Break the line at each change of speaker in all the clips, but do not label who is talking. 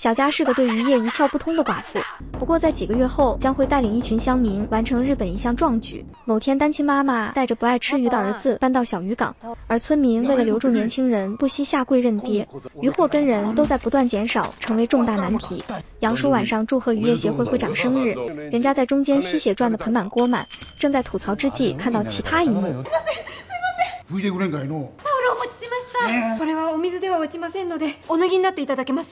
小佳是个对渔业一窍不通的寡妇，不过在几个月后将会带领一群乡民完成日本一项壮举。某天，单亲妈妈带着不爱吃鱼的儿子搬到小渔港，而村民为了留住年轻人，不惜下跪认爹。渔获跟人都在不断减少，成为重大难题。杨叔晚上祝贺渔业协会会长生日，人家在中间吸血赚得盆满锅满，正在吐槽之际，看到奇葩一幕。
これはお水では落ちませんので、お脱ぎになっていただけます。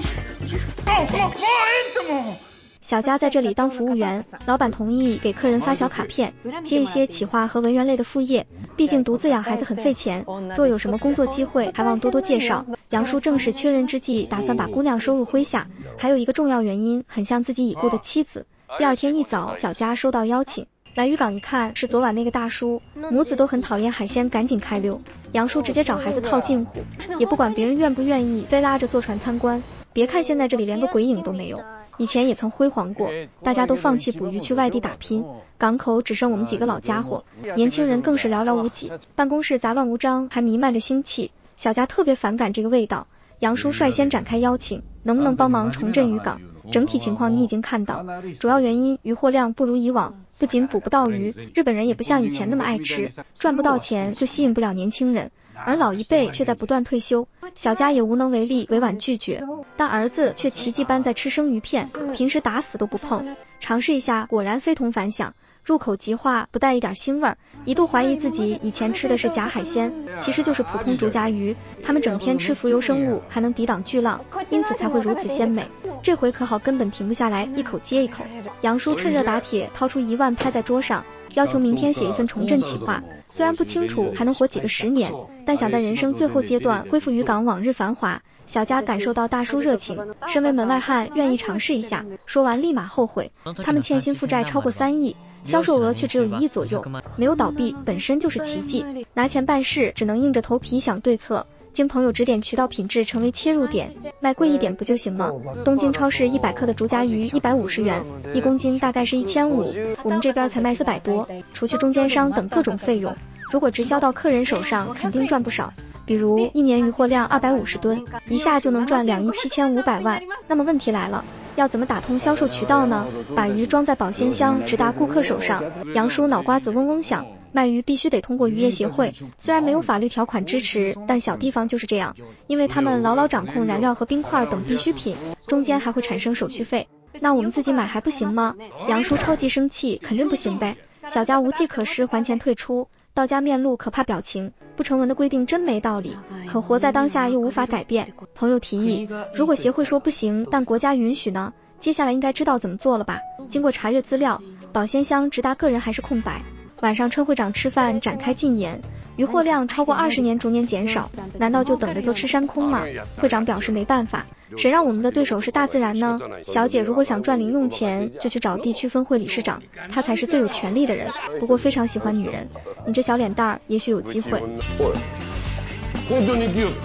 小佳在这里当服务员，老板同意给客人发小卡片，接一些企划和文员类的副业。毕竟独自养孩子很费钱，若有什么工作机会，还望多多介绍。杨叔正是缺人之际，打算把姑娘收入麾下。还有一个重要原因，很像自己已故的妻子。第二天一早，小佳收到邀请。来渔港一看，是昨晚那个大叔，母子都很讨厌海鲜，赶紧开溜。杨叔直接找孩子套近乎，也不管别人愿不愿意，非拉着坐船参观。别看现在这里连个鬼影都没有，以前也曾辉煌过，大家都放弃捕鱼去外地打拼，港口只剩我们几个老家伙，年轻人更是寥寥无几，办公室杂乱无章，还弥漫着腥气。小佳特别反感这个味道，杨叔率先展开邀请，能不能帮忙重振渔港？整体情况你已经看到，主要原因渔获量不如以往，不仅捕不到鱼，日本人也不像以前那么爱吃，赚不到钱就吸引不了年轻人，而老一辈却在不断退休，小佳也无能为力，委婉拒绝，但儿子却奇迹般在吃生鱼片，平时打死都不碰，尝试一下果然非同凡响，入口即化，不带一点腥味儿，一度怀疑自己以前吃的是假海鲜，其实就是普通竹荚鱼，他们整天吃浮游生物，还能抵挡巨浪，因此才会如此鲜美。这回可好，根本停不下来，一口接一口。杨叔趁热打铁，掏出1万拍在桌上，要求明天写一份重振企划。虽然不清楚还能活几个10年，但想在人生最后阶段恢复渔港往日繁华。小佳感受到大叔热情，身为门外汉，愿意尝试一下。说完立马后悔，他们欠薪负债超过3亿。销售额却只有1亿左右，没有倒闭本身就是奇迹。拿钱办事只能硬着头皮想对策，经朋友指点，渠道品质成为切入点，卖贵一点不就行吗？东京超市100克的竹荚鱼150元，1公斤大概是1500，我们这边才卖400多，除去中间商等各种费用，如果直销到客人手上，肯定赚不少。比如1年渔获量250吨，一下就能赚2亿7500万。那么问题来了，要怎么打通销售渠道呢？把鱼装在保鲜箱，直达顾客手上。杨叔脑瓜子嗡嗡响，卖鱼必须得通过渔业协会，虽然没有法律条款支持，但小地方就是这样，因为他们牢牢掌控燃料和冰块等必需品，中间还会产生手续费。那我们自己买还不行吗？杨叔超级生气，肯定不行呗。小佳无计可施，还钱退出。到家面露可怕表情，不成文的规定真没道理，可活在当下又无法改变。朋友提议，如果协会说不行，但国家允许呢？接下来应该知道怎么做了吧？经过查阅资料，保鲜箱直达个人还是空白。晚上趁会长吃饭展开禁言，渔获量超过20年逐年减少，难道就等着坐吃山空吗？会长表示没办法，谁让我们的对手是大自然呢？小姐如果想赚零用钱，就去找地区分会理事长，他才是最有权力的人。不过非常喜欢女人，你这小脸蛋儿也许有机会。
この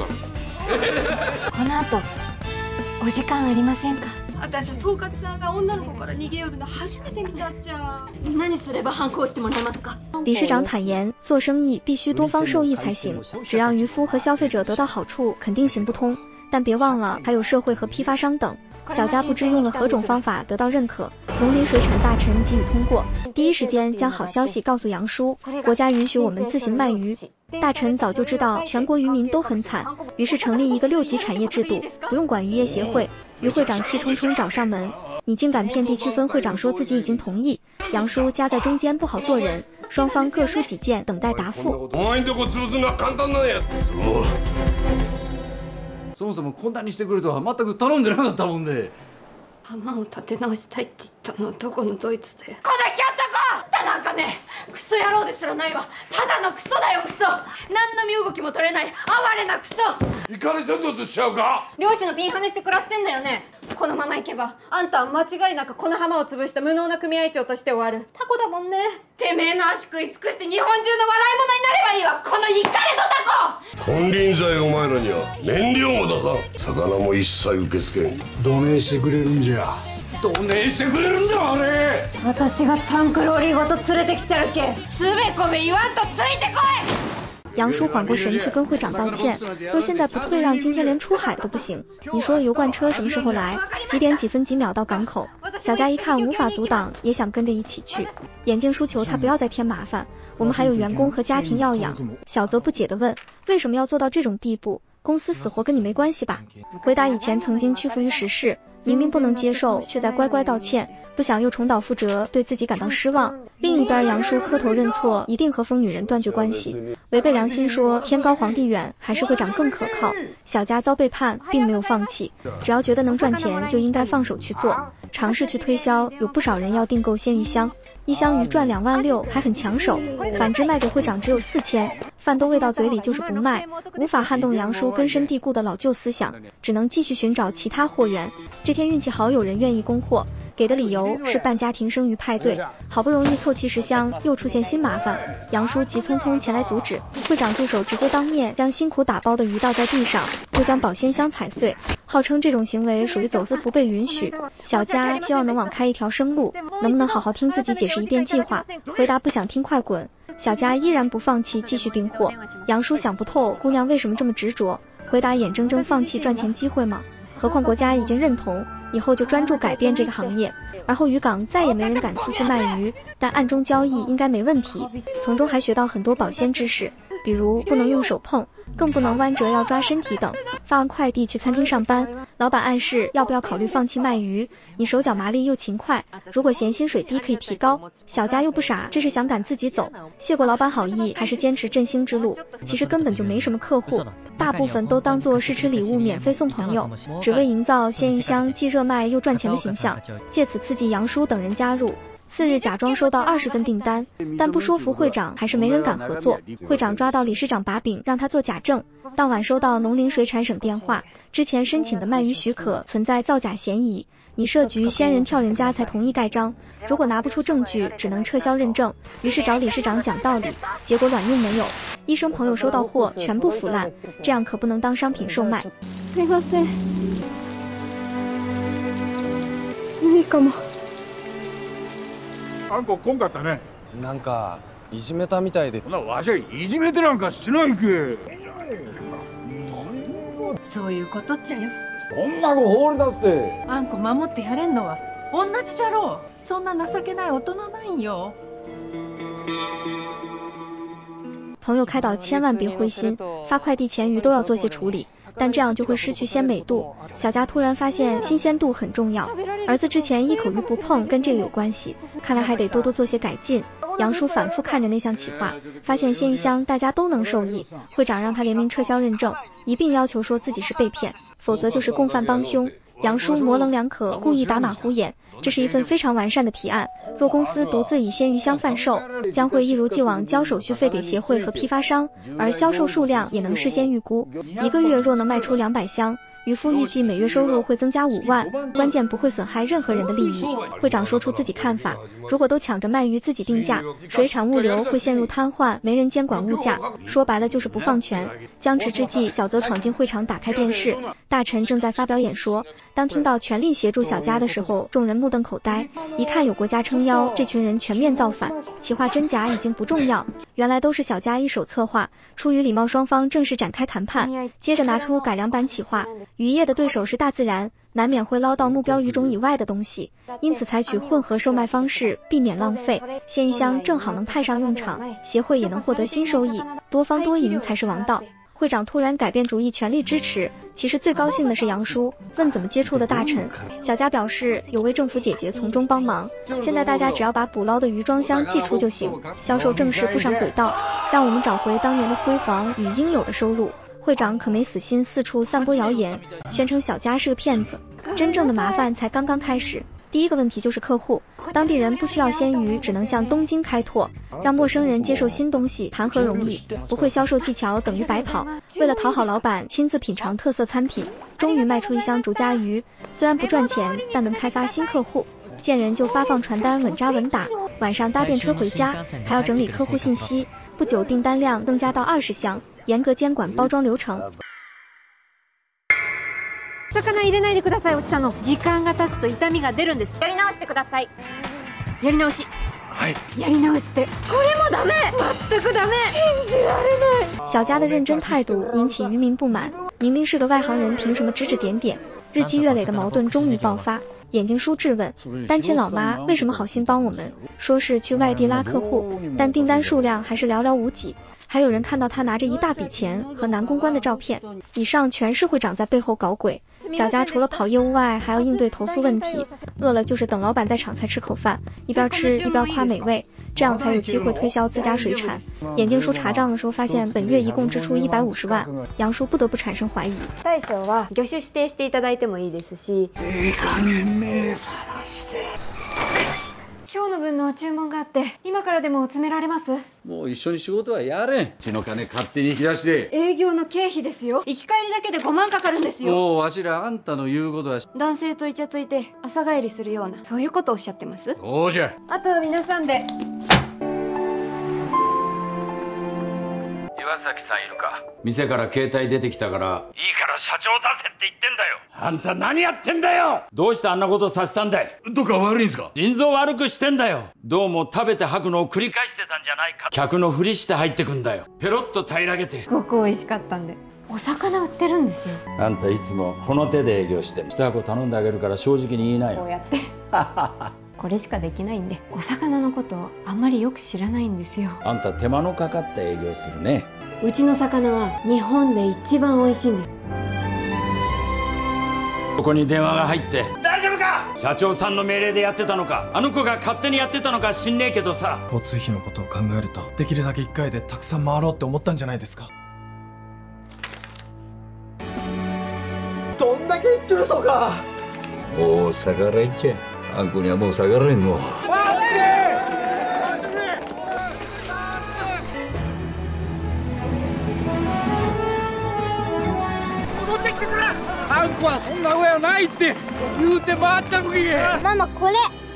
後
お時間ありませんか？
私統括さんが女の子から逃げ寄るの初めて見たっちゃ。
何すれば反抗してもらえますか？
理事长坦言，做生意必须多方受益才行，只让渔夫和消费者得到好处，肯定行不通。但别忘了，还有社会和批发商等。小佳不知用了何种方法得到认可，农林水产大臣给予通过，第一时间将好消息告诉杨叔，国家允许我们自行卖鱼。大臣早就知道全国渔民都很惨，于是成立一个6级产业制度，不用管渔业协会。于会长气冲冲找上门，你竟敢骗地区分会长说自己已经同意？杨叔夹在中间不好做人，双方各抒己见，等待答复。
そもそもこんなにしてくるとは全く頼んでなかったもんで。
浜を立て直したいって言ったのはどこのドイツで。このひょっとこだなんかね、クソ野郎ですらないわ。ただのクソだよクソ。何の身動きも取れない哀れなクソ。
イカれちょっとずつちゃうか？
漁師のピンハネして暮らしてんだよね。このままいけばあんたは間違いなくこの浜を潰した無能な組合長として終わる。タコだもんね。てめえの足食い尽くして日本中の笑い物になればいいわ、このイカれどタコ。
金輪際お前らには燃料も出さん、魚も一切受け付けん。
どねしてくれるんじゃ。
どねしてくれるんじゃあれ。
私がタンクローリーごと連れてきちゃるけ。つべこべ言わんとついてこい。
杨叔缓过神去跟会长道歉，若现在不退让，今天连出海都不行。你说油罐车什么时候来？几点几分几秒到港口？小佳一看无法阻挡，也想跟着一起去。眼镜叔求他不要再添麻烦，我们还有员工和家庭要养。小泽不解地问，为什么要做到这种地步？公司死活跟你没关系吧？回答以前曾经屈服于时事，明明不能接受，却在乖乖道歉，不想又重蹈覆辙，对自己感到失望。另一边杨叔磕头认错，一定和疯女人断绝关系。违背良心说天高皇帝远，还是会长更可靠。小佳遭背叛，并没有放弃，只要觉得能赚钱，就应该放手去做，尝试去推销。有不少人要订购鲜鱼香，一箱鱼赚2万6，还很抢手。反之卖给会长只有4000，饭都喂到嘴里就是不卖，无法撼动杨叔根深蒂固的老旧思想，只能继续寻找其他货源。这天运气好，有人愿意供货，给的理由是办家庭生鱼派对，好不容易凑齐10箱，又出现新麻烦。杨叔急匆匆前来阻止，会长助手直接当面将辛苦打包的鱼倒在地上，又将保鲜箱踩碎，号称这种行为属于走私，不被允许。小佳希望能网开一条生路，能不能好好听自己解释一遍计划？回答不想听，快滚。小佳依然不放弃，继续订货。杨叔想不透姑娘为什么这么执着，回答眼睁睁放弃赚钱机会吗？何况国家已经认同，以后就专注改变这个行业，而后渔港再也没人敢私自卖鱼，但暗中交易应该没问题。从中还学到很多保鲜知识，比如不能用手碰，更不能弯折要抓身体等。发完快递去餐厅上班，老板暗示要不要考虑放弃卖鱼，你手脚麻利又勤快，如果嫌薪水低可以提高。小佳又不傻，这是想赶自己走，谢过老板好意，还是坚持振兴之路。其实根本就没什么客户，大部分都当作试吃礼物免费送朋友，只为营造鲜鱼香既热卖又赚钱的形象，借此刺激杨叔等人加入。次日假装收到20份订单，但不说服会长，还是没人敢合作。会长抓到理事长把柄，让他做假证。当晚收到农林水产省电话，之前申请的卖鱼许可存在造假嫌疑，你设局仙人跳人家才同意盖章，如果拿不出证据，只能撤销认证。于是找理事长讲道理，结果卵用没有。医生朋友收到货全部腐烂，这样可不能当商品售卖。
すいません。何かも。
あんここんかったね。
なんかいじめたみたいで。
そんなわしはいじめてなんかしてないけ。
そういうことっちゃよ。
こんな子放り出すって
あんこ守ってやれんのは同じじゃろう。そんな情けない大人なんよ。
朋友开导千万别灰心，发快递前鱼都要做些处理，但这样就会失去鲜美度。小佳突然发现新鲜度很重要，儿子之前一口鱼不碰跟这个有关系，看来还得多多做些改进。杨叔反复看着那项企划，发现鲜鱼香大家都能受益，会长让他联名撤销认证，一并要求说自己是被骗，否则就是共犯帮凶。杨叔模棱两可，故意打马虎眼，这是一份非常完善的提案。若公司独自以鲜鱼香贩售，将会一如既往交手续费给协会和批发商，而销售数量也能事先预估。一个月若能卖出200箱，渔夫预计每月收入会增加5万，关键不会损害任何人的利益。会长说出自己看法，如果都抢着卖鱼自己定价，水产物流会陷入瘫痪，没人监管物价，说白了就是不放权。僵持之际，小泽闯进会场，打开电视，大臣正在发表演说。当听到全力协助小佳的时候，众人目瞪口呆，一看有国家撑腰，这群人全面造反，企划真假已经不重要，原来都是小佳一手策划。出于礼貌，双方正式展开谈判，接着拿出改良版企划。渔业的对手是大自然，难免会捞到目标鱼种以外的东西，因此采取混合售卖方式，避免浪费。鲜鱼香正好能派上用场，协会也能获得新收益，多方多赢才是王道。会长突然改变主意，全力支持。其实最高兴的是杨叔，问怎么接触的大臣。小佳表示有位政府姐姐从中帮忙，现在大家只要把捕捞的鱼装箱寄出就行，销售正式步上轨道，让我们找回当年的辉煌与应有的收入。会长可没死心，四处散播谣言，宣称小佳是个骗子。真正的麻烦才刚刚开始。第一个问题就是客户，当地人不需要鲜鱼，只能向东京开拓，让陌生人接受新东西，谈何容易？不会销售技巧等于白跑。为了讨好老板，亲自品尝特色餐品，终于卖出1箱竹荚鱼，虽然不赚钱，但能开发新客户。见人就发放传单，稳扎稳打，晚上搭便车回家，还要整理客户信息。不久订单量增加到20箱，严格监管包装流程。
魚入れないでください。落ちたの。時間が経つと痛みが出るんです。やり直してください。やり直し。はい。やり直して。これもダメ全くダメ信じられない。
小佳的认真态度引起渔民不满，明明是个外行人，凭什么指指点点？日积月累的矛盾终于爆发。眼镜叔质问单亲老妈为什么好心帮我们，说是去外地拉客户，但订单数量还是寥寥无几。还有人看到他拿着一大笔钱和男公关的照片，以上全是会长在背后搞鬼。小佳除了跑业务外，还要应对投诉问题，饿了就是等老板在场才吃口饭，一边吃一边夸美味，这样才有机会推销自家水产。眼镜叔查账的时候发现本月一共支出150万，杨叔不得不产生怀疑。
大小は魚種指定していただいてもいいですし。
加減目さらして。
今日の分の注文があって今からでも詰められます？
もう一緒に仕事はやれん。うちの金勝手に引き出して。
営業の経費ですよ。行き帰りだけで5万かかるんですよ。
もうわしらあんたの言うことは。
男性とイチャついて朝帰りするようなそういうことをおっしゃってます？
そうじゃ。
あとは皆さんで。
岩崎さんいるか？
店から携帯出てきたから。
いいから社長出せって言ってんだよ。あんた何やってんだよ。
どうしてあんなことさせたんだい？
どっか悪いんすか？
腎臓悪くしてんだよ。どうも食べて吐くのを繰り返してたんじゃないか。客のふりして入ってくんだよ。ペロッと平らげて。
すごく美味しかったんで。お魚売ってるんですよ。
あんたいつもこの手で営業して一箱頼んであげるから正直に言いなよ。
こうやってこれしかできないんで、お魚のことをあんまりよく知らないんですよ。
あんた手間のかかった営業するね。
うちの魚は日本で一番美味しいんです。
ここに電話が入って。
大丈夫か？
社長さんの命令でやってたのか、あの子が勝手にやってたのか知んねえけどさ。
交通費のことを考えるとできるだけ1回でたくさん回ろうって思ったんじゃないですか。どんだけ言ってるそうか。
もう下がれんけん。あんこにはもう下がれんの。 あんこはそんな上はないって言うて回っちゃうき。
ママこれ。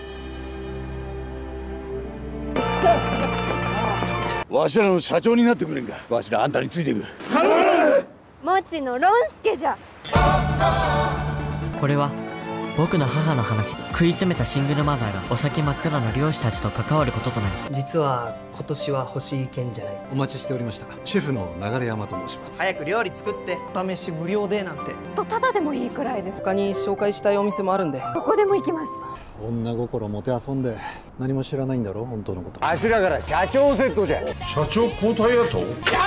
わしらの社長になってくれんか。わしらあんたについていく。
もちのロンスケじゃ。
これは僕の母の話。食い詰めたシングルマザーがお酒真っ暗の漁師たちと関わることとなり、
実は今年は欲しい券じゃない。
お待ちしておりました。シェフの流山と申します。
早く料理作って。お試し無料でなんて。
ただでもいいくらいです。
他に紹介したいお店もあるんで。
どこでも行きます。
女心もてあそんで何も知らないんだろ本当のこと。
あしらから社長セットじゃ。
社長交代やと？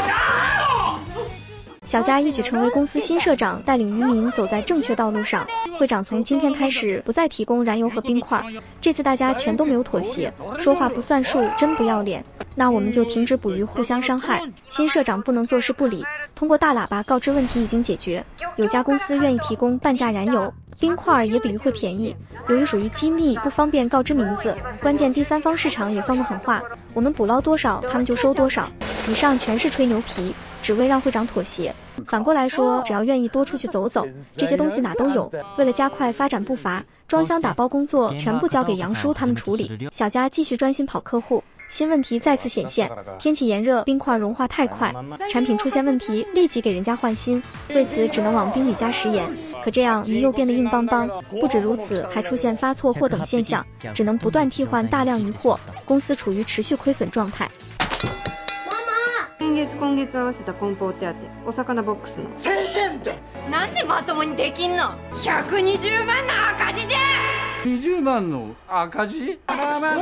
小佳一举成为公司新社长，带领渔民走在正确道路上。会长从今天开始不再提供燃油和冰块，这次大家全都没有妥协，说话不算数，真不要脸。那我们就停止捕鱼，互相伤害。新社长不能坐视不理，通过大喇叭告知问题已经解决。有家公司愿意提供半价燃油，冰块也比鱼会便宜。由于属于机密，不方便告知名字，关键第三方市场也放得很话，我们捕捞多少，他们就收多少。以上全是吹牛皮，只为让会长妥协。反过来说，只要愿意多出去走走，这些东西哪都有。为了加快发展步伐，装箱打包工作全部交给杨叔他们处理。小佳继续专心跑客户。新问题再次显现，天气炎热，冰块融化太快，产品出现问题，立即给人家换新。为此只能往冰里加食盐，可这样鱼又变得硬邦邦。不止如此，还出现发错货等现象，只能不断替换大量鱼货，公司处于持续亏损状态。
先月今月合わせた梱包手当、お魚ボックスの
1000円って。なんでまともにできんの？120万の赤字じゃ。
20万の赤字？
ま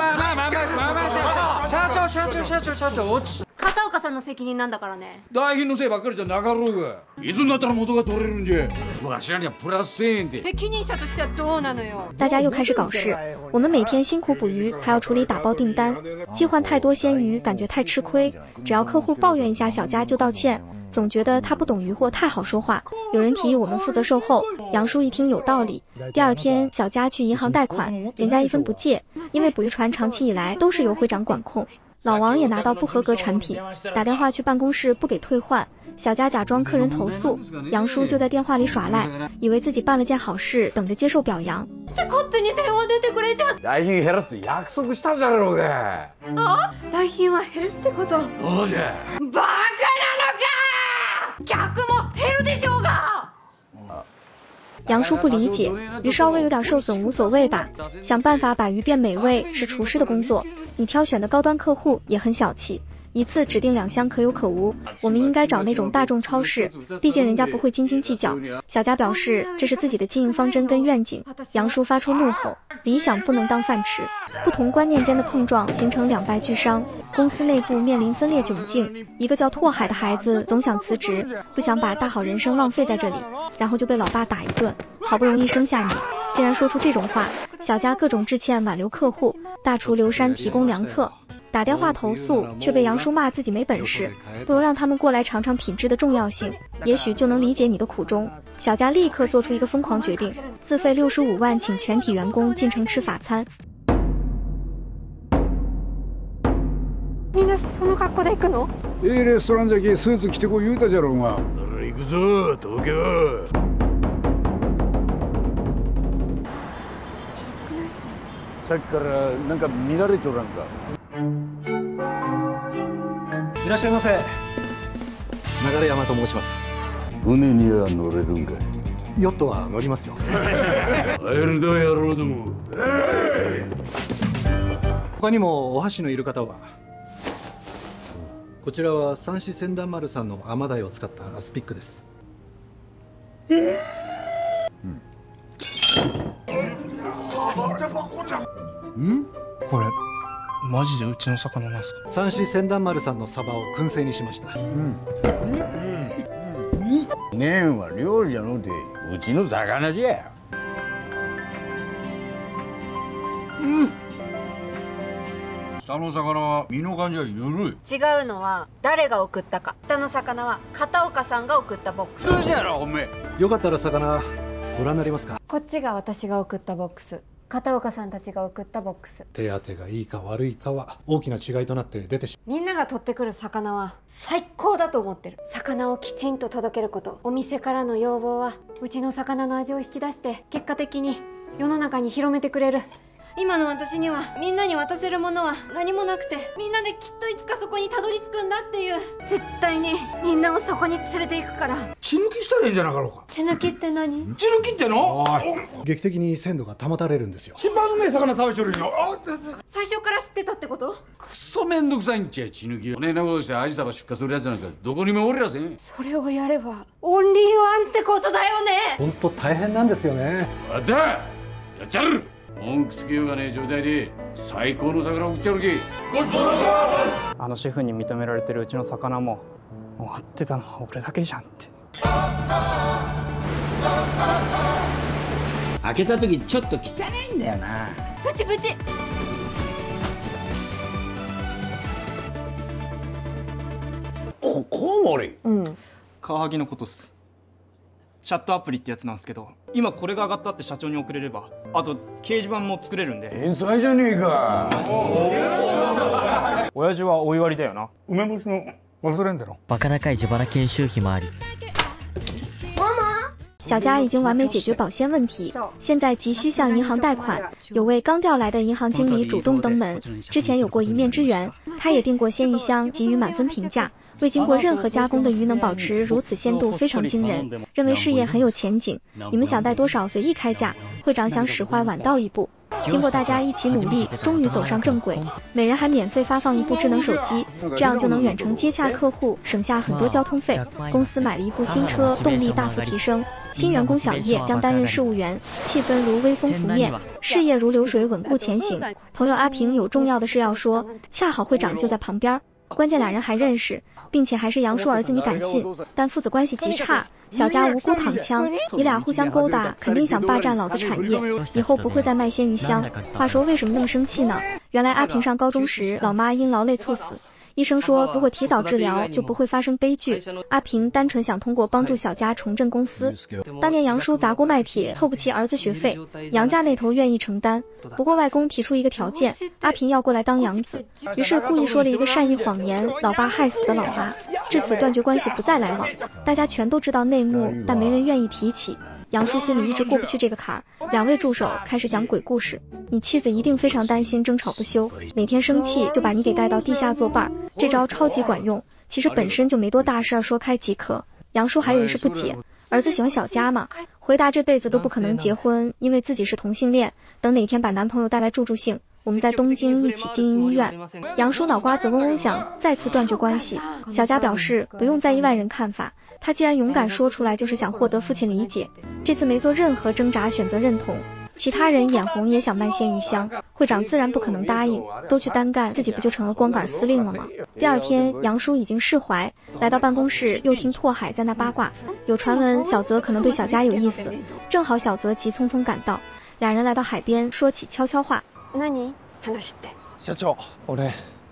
あ社長
片岡さんの責任なんだからね。
代品のせいばっかりじゃなかろうが。いつになったら元が取れるんじゃ。わしらにはプラス1000円で。
責任者としてはどうなのよ。
大家又开始搞事，我们每天辛苦捕鱼，还要处理打包订单，计换太多鲜鱼，感觉太吃亏。只要客户抱怨一下小佳就道歉，总觉得他不懂鱼货，太好说话。有人提议我们负责售后，杨叔一听有道理。第二天，小佳去银行贷款，人家一分不借，因为捕鱼船长期以来都是由会长管控。老王也拿到不合格产品，打电话去办公室不给退换。小佳假装客人投诉，杨叔就在电话里耍赖，以为自己办了件好事，等着接受表扬。
勝手に電話出てくれちゃう。
代品減らすって約束したんだろうが。
あ、代品は減るってこと？
そうじゃ。
バカなのか。客も減るでしょうが。
杨叔不理解，鱼稍微有点受损无所谓吧，想办法把鱼变美味是厨师的工作。你挑选的高端客户也很小气，一次指定2箱可有可无，我们应该找那种大众超市，毕竟人家不会斤斤计较。小佳表示这是自己的经营方针跟愿景。杨叔发出怒吼，理想不能当饭吃。不同观念间的碰撞形成两败俱伤，公司内部面临分裂窘境。一个叫拓海的孩子总想辞职，不想把大好人生浪费在这里，然后就被老爸打一顿，好不容易生下你，竟然说出这种话。小佳各种致歉挽留客户，大厨刘山提供良策，打电话投诉却被杨叔骂自己没本事，不如让他们过来尝尝品质的重要性，也许就能理解你的苦衷。小佳立刻做出一个疯狂决定，自费65万请全体员工进城吃法餐。
みんなその格好で行くの？
いいレストランじゃけスーツ着てこい言うたじゃろうが。
行くぞ東京。
さっきからなんか乱れちょらんか。
いらっしゃいませ。流山と申します。
船には乗れるんかい？
ヨットは乗りますよ。
ワイルド野郎ども。
他にもお箸のいる方は。こちらは三枝船団丸さんの甘鯛を使ったアスピックです。
これマジでうちの魚なんすか？
三枝船団丸さんのサバを燻製にしました。
ねんは料理じゃのうてうちの魚じゃ。下の魚は身の感じが緩い。
違うのは誰が送ったか。下の魚は片岡さんが送ったボックス。
そうじゃろおめえ。
よかったら魚ご覧になりますか？
こっちが私が送ったボックス、片岡さんたちが送ったボックス。
手当てがいいか悪いかは大きな違いとなって出てしまう。
みんなが取ってくる魚は最高だと思ってる。魚をきちんと届けること。お店からの要望はうちの魚の味を引き出して結果的に世の中に広めてくれる。今の私にはみんなに渡せるものは何もなくて、みんなできっといつかそこにたどり着くんだっていう、絶対にみんなをそこに連れて行くから。
血抜きしたらいいんじゃなかろうか。
血抜きって何？
血抜きっての？
劇的に鮮度が保たれるんですよ。
一番うめえ魚食べちょるよ。
最初から知ってたってこと？
くそめんどくさいんちゃ血抜き。こねえなことしてアジサバ出荷するやつなんかどこにもおりやせん。
それをやればオンリーワンってことだよね。
本当大変なんですよね。
あったやっちゃる。文句つけようがねえ状態で最高の魚を売っちゃるけ。
あのシェフに認められてるうちの魚も終わってたのは俺だけじゃんって。
開けた時ちょっと汚いんだよな。
プチプチ。
コウモリ。
カワハギのことっす。チャットアプリってやつなんですけど、今これが上がったって社長に送れれば、あと掲示板も作れるんで。
天才じゃねえか。
親父はお祝いだよな。
梅干しの忘れんだろ。
バカ高い自腹研修費もあり。
小佳已经完美解决保鲜问题，现在急需向银行贷款。有位刚调来的银行经理主动登门，之前有过一面之缘，他也订过鲜鱼香，给予满分评价。未经过任何加工的鱼能保持如此鲜度，非常惊人，认为事业很有前景。你们想贷多少随意开价，会长想使坏晚到一步。经过大家一起努力，终于走上正轨，每人还免费发放一部智能手机，这样就能远程接洽客户，省下很多交通费。公司买了一部新车，动力大幅提升。新员工小叶将担任事务员，气氛如微风拂面，事业如流水稳固前行。朋友阿平有重要的事要说，恰好会长就在旁边。关键俩人还认识，并且还是杨叔儿子，你敢信？但父子关系极差，小佳无辜躺枪，你俩互相勾搭，肯定想霸占老子产业，以后不会再卖鲜鱼香。话说为什么那么生气呢？原来阿平上高中时，老妈因劳累猝死。医生说，如果提早治疗，就不会发生悲剧。阿平单纯想通过帮助小佳重振公司。当年杨叔砸锅卖铁凑不齐儿子学费，杨家那头愿意承担，不过外公提出一个条件，阿平要过来当养子，于是故意说了一个善意谎言，老爸害死的老妈，至此断绝关系，不再来往。大家全都知道内幕，但没人愿意提起。杨叔心里一直过不去这个坎儿，两位助手开始讲鬼故事。你妻子一定非常担心争吵不休，哪天生气就把你给带到地下作伴，这招超级管用。其实本身就没多大事儿，说开即可。杨叔还有一是不解，儿子喜欢小佳嘛， 回答这辈子都不可能结婚，因为自己是同性恋，等哪天把男朋友带来住性，我们在东京一起经营医院。杨叔脑瓜子嗡嗡响，再次断绝关系。小佳表示不用在意外人看法，他既然勇敢说出来，就是想获得父亲理解，这次没做任何挣扎，选择认同。其他人眼红也想卖鲜鱼香，会长自然不可能答应，都去单干，自己不就成了光杆司令了吗？第二天，杨叔已经释怀，来到办公室又听拓海在那八卦，有传闻小泽可能对小佳有意思，正好小泽急匆匆赶到，两人来到海边，说起悄悄话。
何？話って。
社長、俺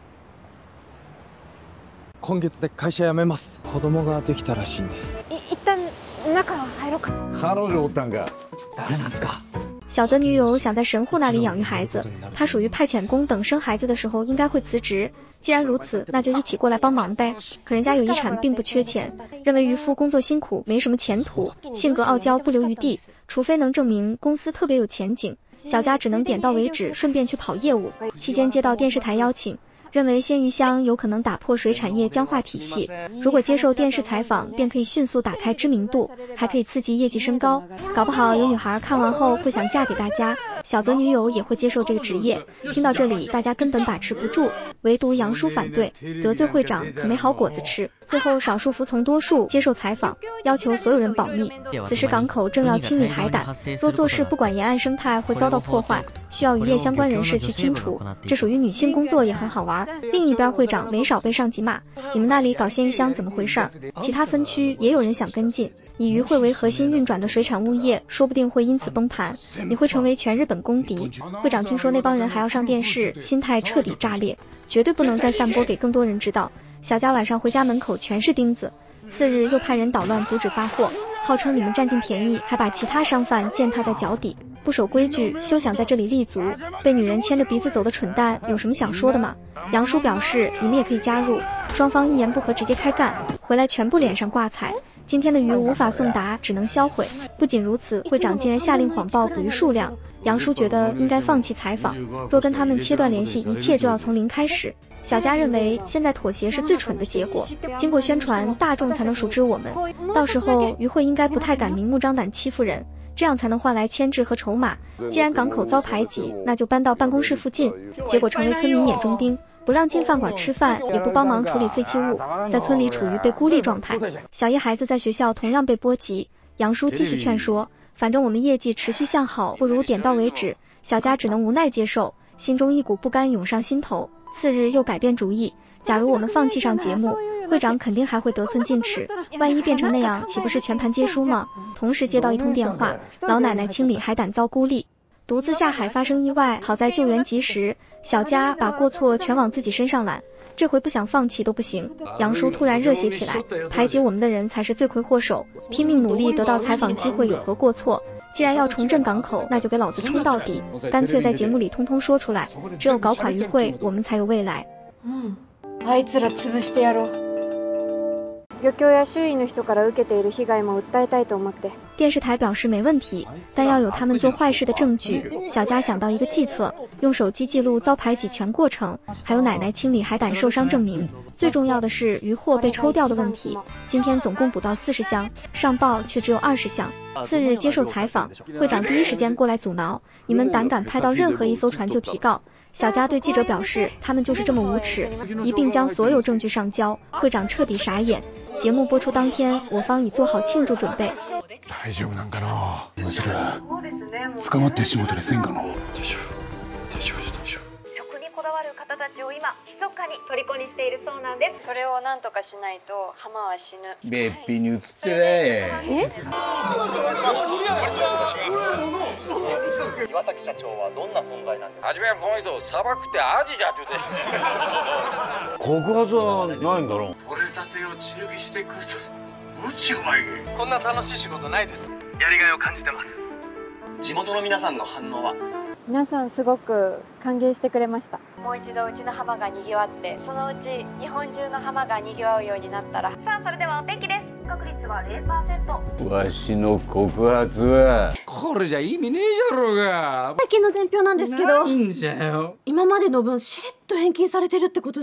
今月で会社辞めます。子供ができたらしいんで。
一旦中入ろうか。
彼女おったんか。
誰なんすか？
小泽女友想在神户那里养育孩子，她属于派遣工，等生孩子的时候应该会辞职。既然如此，那就一起过来帮忙呗。可人家有遗产，并不缺钱，认为渔夫工作辛苦，没什么前途，性格傲娇，不留余地，除非能证明公司特别有前景。小佳只能点到为止，顺便去跑业务。期间接到电视台邀请，认为鲜鱼香有可能打破水产业僵化体系，如果接受电视采访，便可以迅速打开知名度，还可以刺激业绩升高，搞不好有女孩看完后会想嫁给大家，小泽女友也会接受这个职业。听到这里，大家根本把持不住，唯独杨叔反对，得罪会长可没好果子吃。最后少数服从多数，接受采访，要求所有人保密。此时港口正要清理海胆，若做事不管沿岸生态会遭到破坏，需要渔业相关人士去清除，这属于女性工作，也很好玩。另一边会长没少被上级骂，你们那里搞鲜鱼香怎么回事？其他分区也有人想跟进，以渔会为核心运转的水产物业说不定会因此崩盘，你会成为全日本公敌。会长听说那帮人还要上电视，心态彻底炸裂，绝对不能再散播给更多人知道。小佳晚上回家门口全是钉子，次日又派人捣乱阻止发货，号称你们占尽便宜，还把其他商贩践踏在脚底，不守规矩，休想在这里立足，被女人牵着鼻子走的蠢蛋，有什么想说的吗？杨叔表示你们也可以加入，双方一言不合直接开干，回来全部脸上挂彩。今天的鱼无法送达，只能销毁。不仅如此，会长竟然下令谎报捕鱼数量。杨叔觉得应该放弃采访，若跟他们切断联系，一切就要从零开始。小佳认为现在妥协是最蠢的结果，经过宣传，大众才能熟知我们，到时候渔会应该不太敢明目张胆欺负人，这样才能换来牵制和筹码。既然港口遭排挤，那就搬到办公室附近，结果成为村民眼中钉，不让进饭馆吃饭，也不帮忙处理废弃物，在村里处于被孤立状态。小叶孩子在学校同样被波及，杨叔继续劝说，反正我们业绩持续向好，不如点到为止。小佳只能无奈接受，心中一股不甘涌上心头。次日又改变主意，假如我们放弃上节目，会长肯定还会得寸进尺，万一变成那样，岂不是全盘皆输吗？同时接到一通电话，老奶奶清理海胆遭孤立，独自下海发生意外，好在救援及时，小佳把过错全往自己身上揽，这回不想放弃都不行。杨叔突然热血起来，排挤我们的人才是罪魁祸首，拼命努力得到采访机会有何过错？既然要重振港口，那就给老子冲到底，干脆在节目里通通说出来，只有搞垮渔会，我们才有未来。
あいつら潰してやろう。漁協や周囲の人から受けている被害も訴えたいと思って。
电视台表示没问题，但要有他们做坏事的证据。小佳想到一个计策，用手机记录遭排挤全过程，还有奶奶清理海胆受伤证明。最重要的是渔获被抽调的问题，今天总共捕到40箱，上报却只有20箱。次日接受采访，会长第一时间过来阻挠，你们胆敢拍到任何一艘船就提告。小佳对记者表示，他们就是这么无耻，一并将所有证据上交。会长彻底傻眼。节目播出当天，我方已做好庆祝准备。
大丈夫なんかな。マジで。捕まって仕事でせんかな。大丈夫。大丈夫大丈夫。
食にこだわる方たちを今密かに虜にしているそうなんです。それを何とかしないと浜は死ぬ。
べっぴに映ってね。
岩崎社長はどんな存在なんですか。
はじめはこの人砂漠ってアジじゃちゅうて。
告発はないんだろう。
取れたてを血抜きしてくるとむちうまい。
こんな楽しい仕事ないです。
やりがいを感じてます。
地元の皆さんの反応は。
皆さんすごく歓迎してくれました。もう一度うちの浜が賑わって、そのうち日本中の浜が賑わうようになったら。さあそれではお天気です。確率は 0%。
わしの告発はこれじゃ意味ねえじゃろうが。
最近の伝票なんですけど、
いいんじゃよ。
今までの分しれっと返金されてるってことじゃ。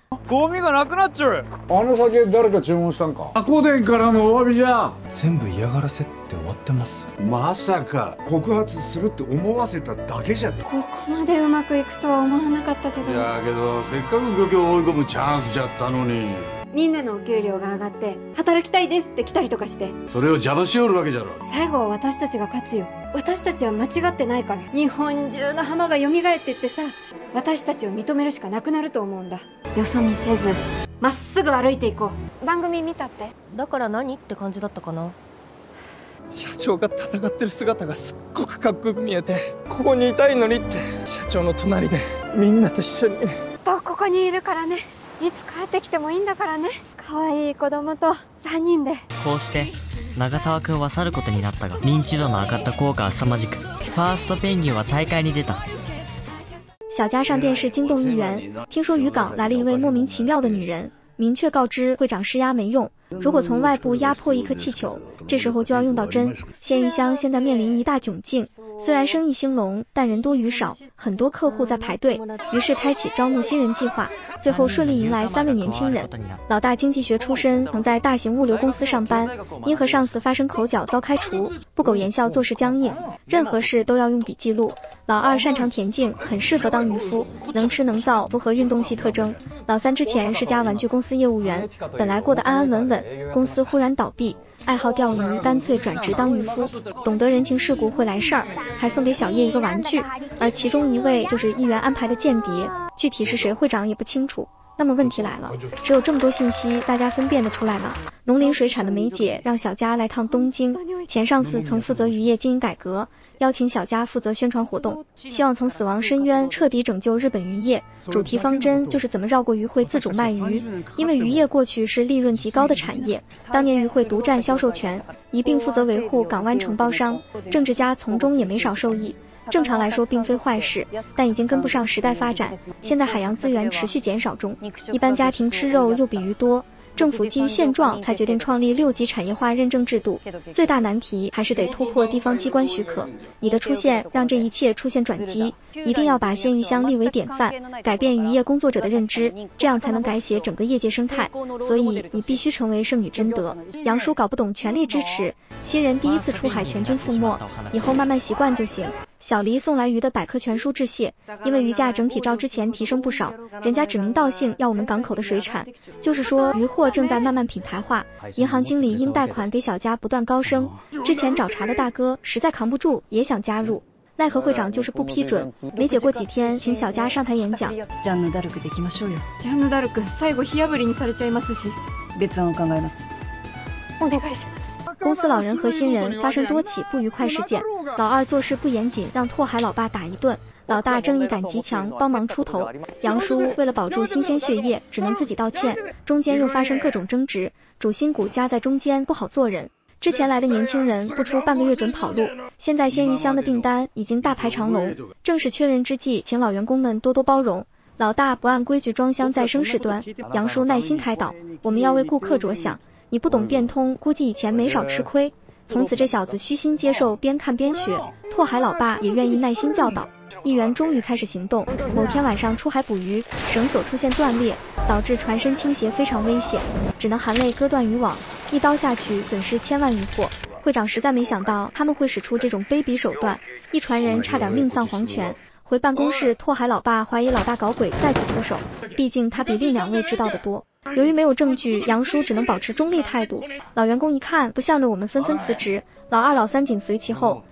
ゴミがなくなっちゃう。
あの酒誰か注文したんか。アコデンからのお詫びじゃん。
全部嫌がらせって終わってます。
まさか告発するって思わせただけじゃ。
ここまでうまくいくとは思わなかったけど。
いやけどせっかく漁協を追い込むチャンスじゃったのに。
みんなのお給料が上がって働きたいですって来たりとかして、
それを邪魔しおるわけじゃろ。
最後は私たちが勝つよ。私たちは間違ってないから。日本中の浜が蘇ってってさ、私たちを認めるしかなくなると思うんだ。よそ見せずまっすぐ歩いていこう。番組見たって。
だから何って感じだったかな。
社長が戦ってる姿がすっごくかっこよく見えて、ここにいたいのにって社長の隣でみんなと一緒に。
ここにいるからね。いつ帰ってきてもいいんだからね。可愛い子供と3人で。
こうして長澤くんは去ることになったが、認知度の上がった効果は凄まじく、ファーストペンギンは大会に出た。
小佳上电视惊动议员，听说渔港来了一位莫名其妙的女人，明确告知会长施压没用，如果从外部压迫一颗气球，这时候就要用到针。鲜鱼香现在面临一大窘境，虽然生意兴隆，但人多鱼少，很多客户在排队，于是开启招募新人计划，最后顺利迎来3位年轻人。老大经济学出身，曾在大型物流公司上班，因和上司发生口角遭开除，不苟言笑，做事僵硬，任何事都要用笔记录。老二擅长田径，很适合当渔夫，能吃能造，符合运动系特征。老三之前是家玩具公司业务员，本来过得安安稳稳，公司忽然倒闭，爱好钓鱼，干脆转职当渔夫，懂得人情世故会来事儿，还送给小叶一个玩具。而其中一位就是议员安排的间谍，具体是谁会长也不清楚。那么问题来了，只有这么多信息，大家分辨得出来吗？农林水产的梅姐让小佳来趟东京，前上司曾负责渔业经营改革，邀请小佳负责宣传活动，希望从死亡深渊彻底拯救日本渔业。主题方针就是怎么绕过渔会自主卖鱼，因为渔业过去是利润极高的产业，当年渔会独占销售权，一并负责维护港湾承包商，政治家从中也没少受益。正常来说并非坏事，但已经跟不上时代发展。现在海洋资源持续减少中，一般家庭吃肉又比鱼多，政府基于现状才决定创立6级产业化认证制度，最大难题还是得突破地方机关许可。你的出现让这一切出现转机，一定要把鲜鱼香立为典范，改变渔业工作者的认知，这样才能改写整个业界生态。所以你必须成为圣女贞德。杨叔搞不懂，全力支持。新人第一次出海全军覆没，以后慢慢习惯就行。小黎送来鱼的百科全书致谢，因为鱼价整体照之前提升不少，人家指名道姓要我们港口的水产，就是说鱼货正在慢慢品牌化。银行经理应贷款给小佳不断高升，之前找茬的大哥实在扛不住，也想加入，奈何会长就是不批准。梅姐过几天请小佳上台演讲。
ジャンヌダルクできましょうよ。ジャンヌダルク最後火あぶりにされちゃいますし、別案を考えます。お願いします。
公司老人和新人发生多起不愉快事件，老二做事不严谨，让拓海老爸打一顿。老大正义感极强，帮忙出头。杨叔为了保住新鲜血液，只能自己道歉。中间又发生各种争执，主心骨夹在中间，不好做人。之前来的年轻人不出半个月准跑路，现在鲜鱼香的订单已经大排长龙。正是缺人之际，请老员工们多多包容。老大不按规矩装箱再生事端，杨叔耐心开导，我们要为顾客着想，你不懂变通，估计以前没少吃亏。从此这小子虚心接受，边看边学。拓海老爸也愿意耐心教导。议员终于开始行动。某天晚上出海捕鱼，绳索出现断裂，导致船身倾斜，非常危险，只能含泪割断渔网，一刀下去损失千万渔获。会长实在没想到他们会使出这种卑鄙手段，一船人差点命丧黄泉。回办公室，拓海老爸怀疑老大搞鬼，再次出手，毕竟他比另2位知道的多。由于没有证据，杨叔只能保持中立态度。老员工一看不向着我们，纷纷辞职。老二、老三紧随其后。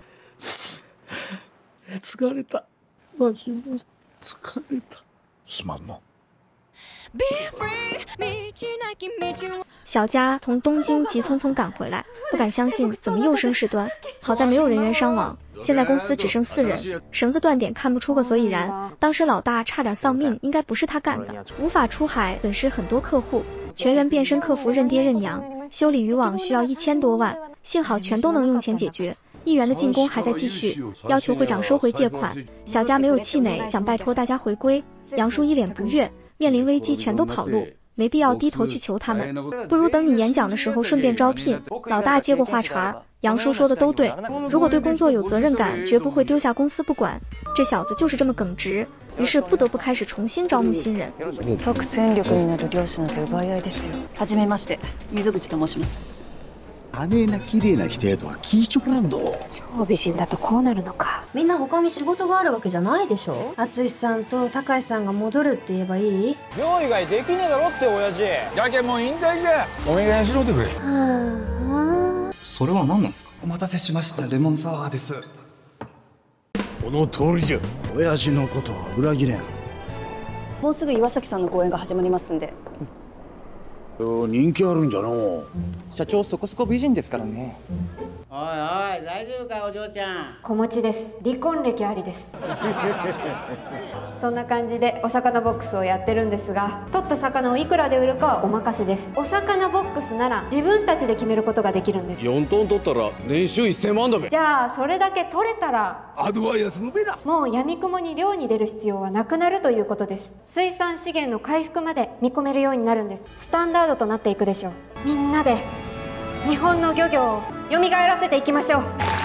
疲れた。マジで疲れた。
すまんの。
小佳从东京急匆匆赶回来，不敢相信怎么又生事端，好在没有人员伤亡。现在公司只剩4人，绳子断点看不出个所以然。当时老大差点丧命，应该不是他干的，无法出海，损失很多客户，全员变身客服认爹认娘，修理渔网需要1000多万，幸好全都能用钱解决。议员的进攻还在继续，要求会长收回借款。小佳没有气馁，想拜托大家回归。杨叔一脸不悦，面临危机全都跑路，没必要低头去求他们，不如等你演讲的时候顺便招聘。老大接过话茬，杨叔说的都对，如果对工作有责任感，绝不会丢下公司不管。 这小子就是这么耿直，于是不得不开始重新招募新人。
即戦力になる漁師なんて奪い合いですよ。はじめまして、水口と申します。
姉な綺麗な人やとは聞いちょらんど。
超美人だとこうなるのか。みんな他に仕事があるわけじゃないでしょ。淳さんと高井さんが戻るって言えばいい。
漁以外できねえだろって親父。やけんもう引退じゃ。お願いしろってくれ。
それは何なんですか。
お待たせしました、レモンサワーです。
この通りじゃ。親父のことは裏切れん。
もうすぐ岩崎さんの公演が始まりますんで。
人気あるんじゃの。
社長そこそこ美人ですからね。
おいおい、大丈夫かお嬢ちゃん。
子持ちです。離婚歴ありですそんな感じでお魚ボックスをやってるんですが、取った魚をいくらで売るかはお任せです。お魚ボックスなら自分たちで決めることができるんです。
4トン取ったら年収1000万だべ。
じゃあそれだけ取れたら
アドバイアスのべな。
もう闇雲に漁に出る必要はなくなるということです。水産資源の回復まで見込めるようになるんです。スタンダードとなっていくでしょう。みんなで日本の漁業を蘇らせていきましょう。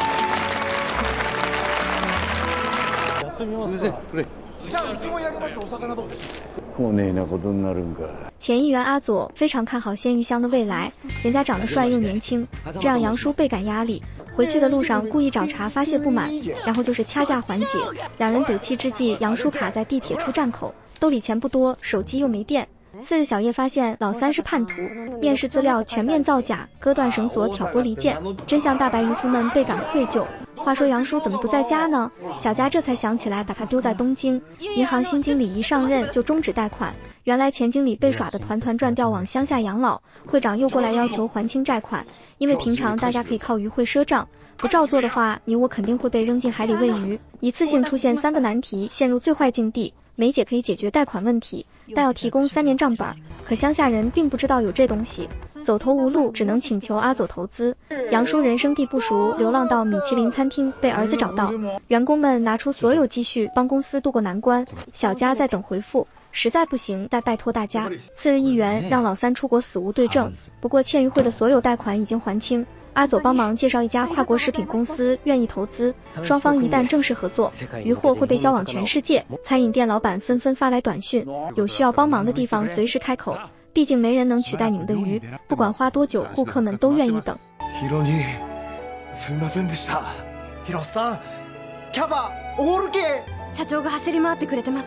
やってみますか。これ。
じゃあうちもやりますお魚ボックス。こねえなことになるんか。
前议员阿佐非常看好鲜鱼香的未来，人家长得帅又年轻，这让杨叔倍感压力。回去的路上故意找茬发泄不满，然后就是掐架环节。两人赌气之际，杨叔卡在地铁出站口，兜里钱不多，手机又没电。次日小叶发现老三是叛徒，面试资料全面造假，割断绳索挑拨离间，真相大白，渔夫们倍感愧疚。话说杨叔怎么不在家呢？小佳这才想起来把他丢在东京。银行新经理一上任就终止贷款，原来前经理被耍得团团转，调往乡下养老，会长又过来要求还清债款，因为平常大家可以靠鱼会赊账，不照做的话你我肯定会被扔进海里喂鱼。一次性出现3个难题，陷入最坏境地。梅姐可以解决贷款问题，但要提供3年账本，可乡下人并不知道有这东西，走投无路，只能请求阿佐投资。杨叔人生地不熟，流浪到米其林餐厅被儿子找到，员工们拿出所有积蓄帮公司渡过难关。小佳在等回复，实在不行再拜托大家。次日议员让老三出国死无对证，不过欠渔会的所有贷款已经还清。阿佐帮忙介绍一家跨国食品公司愿意投资，双方一旦正式合作，渔获会被销往全世界。餐饮店老板纷纷发来短讯，有需要帮忙的地方随时开口，毕竟没人能取代你们的鱼，不管花多久，顾客们都愿意等。
ヒロにすみませんでした。ヒロさん、キャバおるけ。
社長が走り回ってくれてます。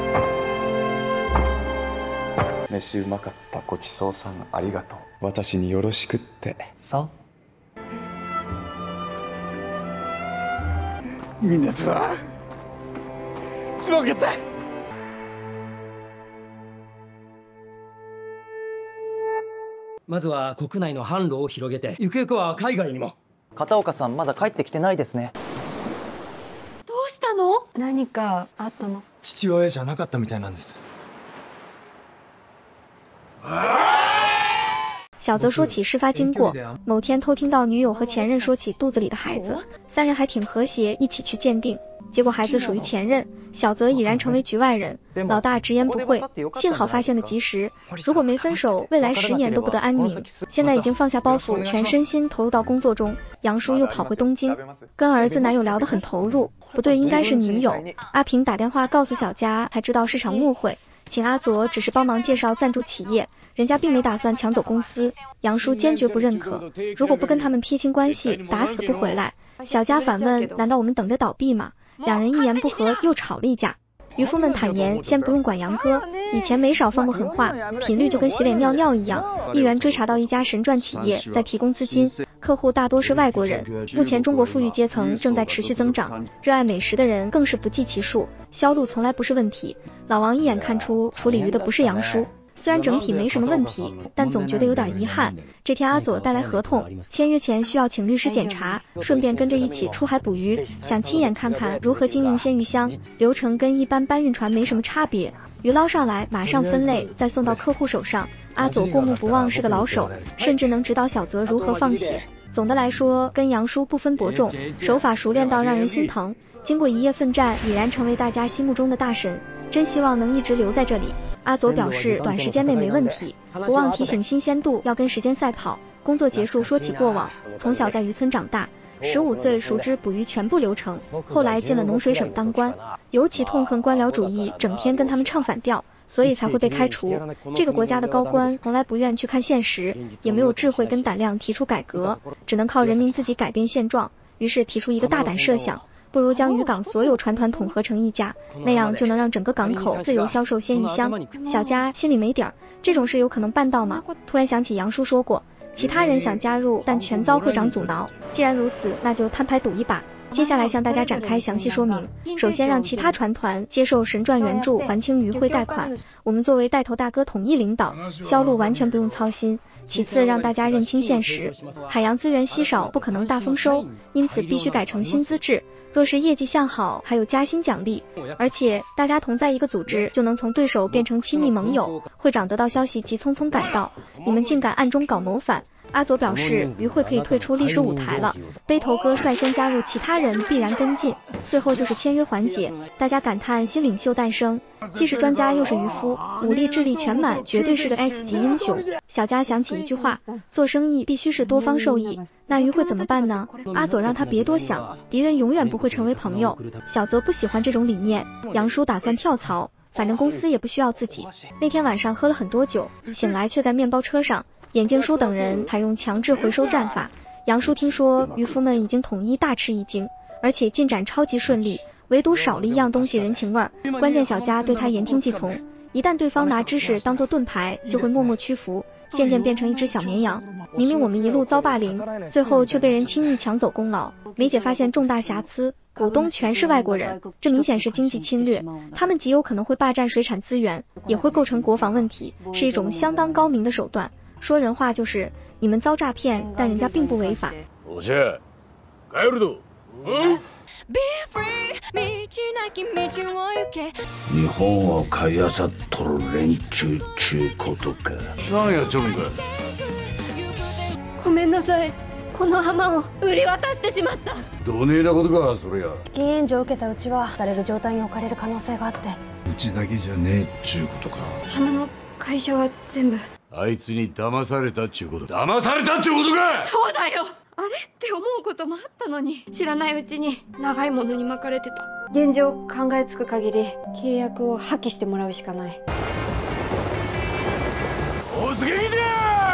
飯うまかった。ごちそうさんありがとう。私によろしくって。そう。
皆さん、すまんかった。
まずは国内の販路を広げて、ゆくゆくは海外にも。
片岡さんまだ帰ってきてないですね。
どうしたの？何かあったの？
父親じゃなかったみたいなんです。
小泽说起事发经过，某天偷听到女友和前任说起肚子里的孩子，3人还挺和谐，一起去鉴定，结果孩子属于前任，小泽已然成为局外人，老大直言不讳，幸好发现的及时，如果没分手，未来10年都不得安宁。现在已经放下包袱，全身心投入到工作中。杨叔又跑回东京，跟儿子男友聊得很投入，不对，应该是女友。阿平打电话告诉小佳，才知道是场误会，请阿佐只是帮忙介绍赞助企业。人家并没打算抢走公司，杨叔坚决不认可，如果不跟他们撇清关系，打死不回来。小佳反问，难道我们等着倒闭吗？两人一言不合又吵了一架。渔夫们坦言，先不用管杨哥，以前没少放过狠话，频率就跟洗脸尿尿一样。议员追查到一家神赚企业在提供资金，客户大多是外国人，目前中国富裕阶层正在持续增长，热爱美食的人更是不计其数，销路从来不是问题。老王一眼看出处理鱼的不是杨叔，虽然整体没什么问题，但总觉得有点遗憾。这天阿佐带来合同，签约前需要请律师检查，顺便跟着一起出海捕鱼，想亲眼看看如何经营鲜鱼箱，流程跟一般搬运船没什么差别。鱼捞上来马上分类，再送到客户手上。阿佐过目不忘，是个老手，甚至能指导小泽如何放血。总的来说，跟杨叔不分伯仲，手法熟练到让人心疼。经过一夜奋战，已然成为大家心目中的大神，真希望能一直留在这里。阿佐表示短时间内没问题，不忘提醒新鲜度要跟时间赛跑。工作结束说起过往，从小在渔村长大， 15岁熟知捕鱼全部流程，后来进了农水省当官，尤其痛恨官僚主义，整天跟他们唱反调，所以才会被开除。这个国家的高官从来不愿去看现实，也没有智慧跟胆量提出改革，只能靠人民自己改变现状。于是提出一个大胆设想，不如将渔港所有船团统合成一家，那样就能让整个港口自由销售鲜鱼香。小佳心里没底儿，这种事有可能办到吗？突然想起杨叔说过，其他人想加入，但全遭会长阻挠。既然如此，那就摊牌赌一把。接下来向大家展开详细说明。首先让其他船团接受神传援助，还清渔会贷款，我们作为带头大哥统一领导，销路完全不用操心。其次让大家认清现实，海洋资源稀少，不可能大丰收，因此必须改成薪资制。若是业绩向好，还有加薪奖励，而且大家同在一个组织，就能从对手变成亲密盟友。会长得到消息急匆匆赶到，你们竟敢暗中搞谋反！阿佐表示，渔会可以退出历史舞台了，背头哥率先加入，其他人必然跟进。最后就是签约环节，大家感叹新领袖诞生，既是专家又是渔夫，武力智力全满，绝对是个 S 级英雄。小佳想起一句话，做生意必须是多方受益，那渔会怎么办呢？阿佐让他别多想，敌人永远不会成为朋友。小泽不喜欢这种理念，杨叔打算跳槽，反正公司也不需要自己。那天晚上喝了很多酒，醒来却在面包车上。眼镜叔等人采用强制回收战法，杨叔听说渔夫们已经统一大吃一惊，而且进展超级顺利，唯独少了一样东西，人情味儿。关键小佳对他言听计从，一旦对方拿知识当作盾牌，就会默默屈服，渐渐变成一只小绵羊。明明我们一路遭霸凌，最后却被人轻易抢走功劳。梅姐发现重大瑕疵，股东全是外国人，这明显是经济侵略，他们极有可能会霸占水产资源，也会构成国防问题，是一种相当高明的手段。说人话就是你们遭诈骗，但人家并不违法。
日本を買い漁っとる連中ちゅうことか。何やっちょるんか。
ごめんなさい。この浜を売り渡してしまった。
どねえなことかそりゃ。
資金援助を受けたうちはされる状態に置かれる可能性があって。
うちだけじゃねえっちゅうことか。
浜の会社は全部。
あいつに騙されたっちゅうこと。騙されたっちゅうことか。
そうだよ。あれって思うこともあったのに、知らないうちに長いものに巻かれてた。現状考えつく限り契約を破棄してもらうしかない。
突撃じゃ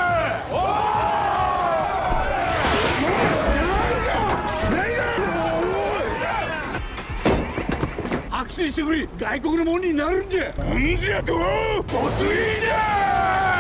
ー。白紙してくれ。外国のもんになるんじゃ。んじゃと突撃じゃ。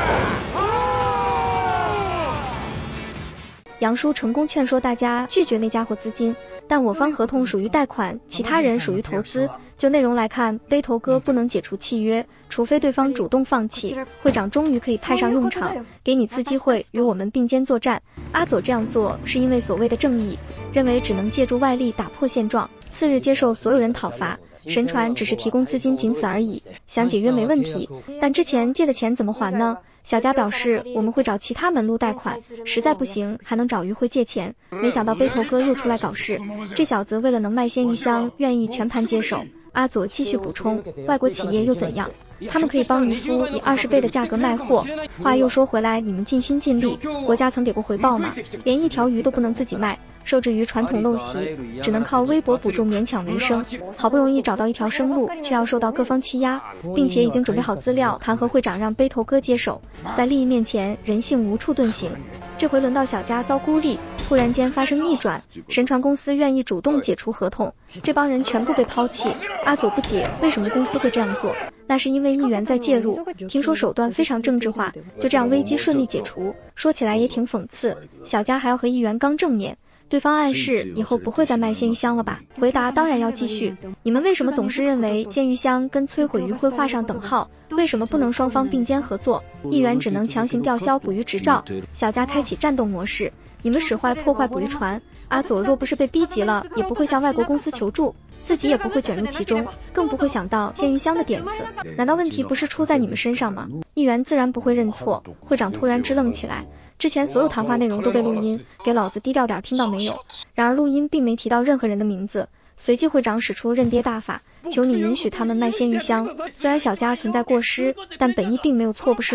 杨叔成功劝说大家拒绝那家伙资金，但我方合同属于贷款，其他人属于投资。就内容来看，背头哥不能解除契约，除非对方主动放弃。会长终于可以派上用场，给你次机会与我们并肩作战。阿佐这样做是因为所谓的正义，认为只能借助外力打破现状。次日接受所有人讨伐，神船只是提供资金，仅此而已。想解约没问题，但之前借的钱怎么还呢？小佳表示我们会找其他门路贷款，实在不行还能找渔会借钱。没想到背头哥又出来搞事，这小子为了能卖鲜鱼香，愿意全盘接手。阿佐继续补充，外国企业又怎样？他们可以帮渔夫以20倍的价格卖货。话又说回来，你们尽心尽力，国家曾给过回报吗？连一条鱼都不能自己卖，受制于传统陋习，只能靠微薄补助勉强为生。好不容易找到一条生路，却要受到各方欺压，并且已经准备好资料弹劾会长让背头哥接手。在利益面前，人性无处遁形。这回轮到小佳遭孤立，突然间发生逆转，神船公司愿意主动解除合同，这帮人全部被抛弃。阿佐不解为什么公司会这样做，那是因为议员在介入，听说手段非常政治化，就这样危机顺利解除。说起来也挺讽刺，小佳还要和议员刚正面，对方暗示以后不会再卖鲜鱼香了吧？回答当然要继续。你们为什么总是认为鲜鱼香跟摧毁渔会画上等号？为什么不能双方并肩合作？议员只能强行吊销捕鱼执照。小佳开启战斗模式，你们使坏破坏捕鱼船，阿佐若不是被逼急了，也不会向外国公司求助，自己也不会卷入其中，更不会想到鲜鱼香的点子。难道问题不是出在你们身上吗？议员自然不会认错。会长突然支棱起来，之前所有谈话内容都被录音，给老子低调点，听到没有？然而录音并没提到任何人的名字。随即会长使出认爹大法，求你允许他们卖鲜鱼香。虽然小佳存在过失，但本意并没有错，不是吗？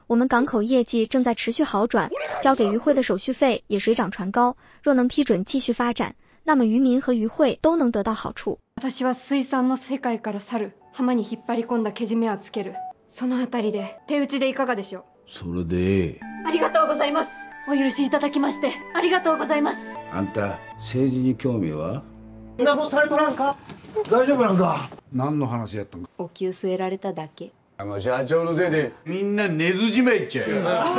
我们港口业绩正在持续好转，交给渔会的手续费也水涨船高。若能批准继续发展，那么渔民和渔会都能得到好处。
私は水産の世界から去る、浜に引っ張り込んだけじめはつける。そのあたりで手打ちでいかがでしょう。
それで
ありがとうございます。お許しいただきましてありがとうございます。
あんた政治に興味は？
何もされとらんか？大丈夫なんか？
何の話やったんか。
お給据えられただけ。
社長のせいでみんな寝ずじまいっちゃう。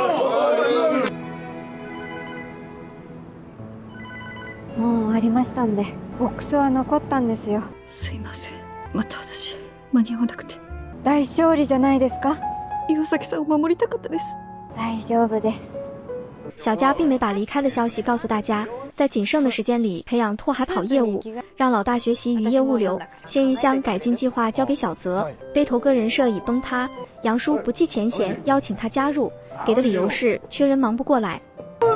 もう終わりましたんで、ボックスは残ったんですよ。
すいません、また私間に合わなくて。
大勝利じゃないですか。
岩崎さんを守りたかったです。
大丈夫です。
小佳并没把离开的消息告诉大家，在仅剩的时间里培养拓海跑业务，让老大学习渔业物流。鲜鱼箱改进计划交给小泽，背头哥人设已崩塌，杨叔不计前嫌邀请他加入，给的理由是缺人忙不过来。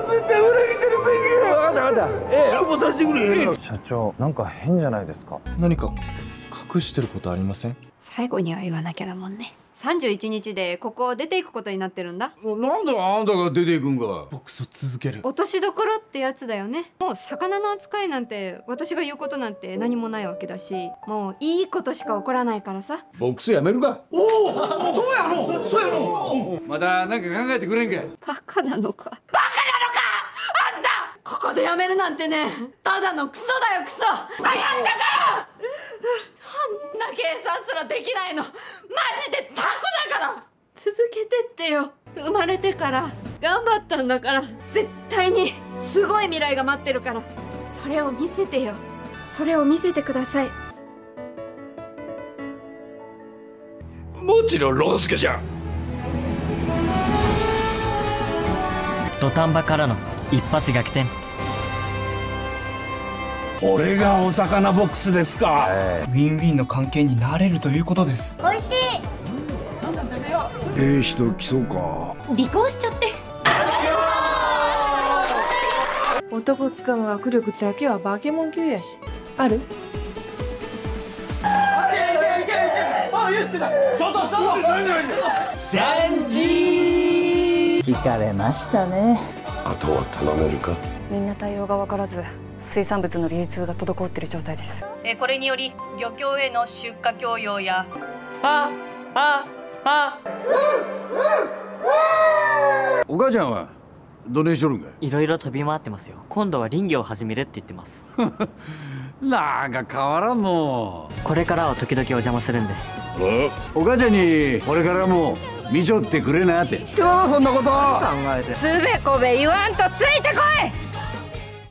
社長、なんか変じゃないですか？
何か隠してることありません？
最後には言わなきゃだもんね。31日でここを出ていくことになってるんだ。
なんであんたが出ていくんか。
ボクサ続ける。
落としどころってやつだよね。もう魚の扱いなんて私が言うことなんて何もないわけだし、もういいことしか起こらないからさ。
ボックスやめるか。
おお、そうやの、そうやの。
またなんか考えてくれんか。
バカなのか。バカなのか。あんたここでやめるなんてね、ただのクソだよクソ。あんたかよ。あんな計算すらできないのマジでタコだから。続けてってよ。生まれてから頑張ったんだから、絶対にすごい未来が待ってるから、それを見せてよ。それを見せてください。
もちろんロースケじゃん。
土壇場からの一発逆転。
俺がお魚ボックスですか。
ウィンウィンの関係になれるということです。
美味しい。
人来そうか。
離婚しちゃって。
男を掴む握力だけは化け物級やし。ある？
聞かれましたね。
あとは頼めるか？
みんな対応が分からず、水産物の流通が滞っている状態です。
これにより漁協への出荷強要や
お母ちゃんはどねしとるんか？
いろいろ飛び回ってますよ。今度は林業を始めるって言ってます。
なんか変わらんの。
これからは時々お邪魔するんで。
お母ちゃんにこれからも見ちょってくれなって。そんなこと考えて。
つべこべ言わんとついてこい。